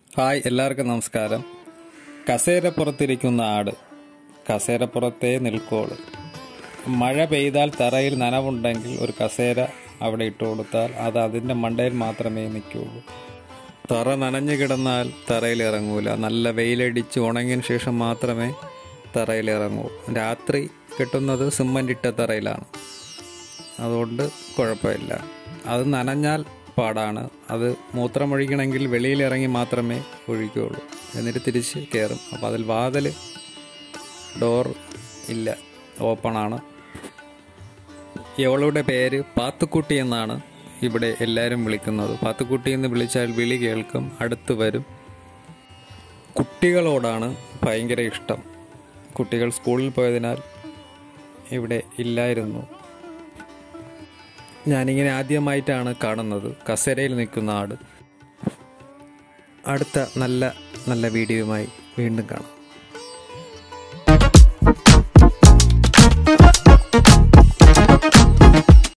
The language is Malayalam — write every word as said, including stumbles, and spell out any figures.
ഹായ്, എല്ലാവർക്കും നമസ്കാരം. കസേരപ്പുറത്തിരിക്കുന്ന ആട് കസേരപ്പുറത്തേ നിൽക്കോളൂ. മഴ പെയ്താൽ തറയിൽ നനവുണ്ടെങ്കിൽ ഒരു കസേര അവിടെ ഇട്ട് കൊടുത്താൽ അത് അതിൻ്റെ മണ്ടയിൽ മാത്രമേ നിൽക്കുകയുള്ളൂ. തറ നനഞ്ഞു കിടന്നാൽ തറയിൽ ഇറങ്ങൂല. നല്ല വെയിലടിച്ച് ഉണങ്ങിയതിന് ശേഷം മാത്രമേ തറയിൽ ഇറങ്ങൂ. രാത്രി കെട്ടുന്നത് സിമൻ്റ് ഇട്ട തറയിലാണ്, അതുകൊണ്ട് കുഴപ്പമില്ല. അത് നനഞ്ഞാൽ പാടാണ്. അത് മൂത്രമൊഴിക്കണമെങ്കിൽ വെളിയിലിറങ്ങി മാത്രമേ ഒഴിക്കുകയുള്ളൂ, എന്നിട്ട് തിരിച്ച് കയറും. അപ്പോൾ അതിൽ വാതിൽ ഡോർ ഇല്ല, ഓപ്പണാണ്. ഇവളുടെ പേര് പാത്തുക്കുട്ടി എന്നാണ് ഇവിടെ എല്ലാവരും വിളിക്കുന്നത്. പാത്തുക്കുട്ടി എന്ന് വിളിച്ചാൽ വിളി കേൾക്കും, അടുത്ത് വരും. കുട്ടികളോടാണ് ഭയങ്കര ഇഷ്ടം. കുട്ടികൾ സ്കൂളിൽ പോയതിനാൽ ഇവിടെ ഇല്ലായിരുന്നു. ഞാനിങ്ങനെ ആദ്യമായിട്ടാണ് കാണുന്നത് കസേരയിൽ നിൽക്കുന്ന ആട്. അടുത്ത നല്ല നല്ല വീഡിയോയുമായി വീണ്ടും കാണാം.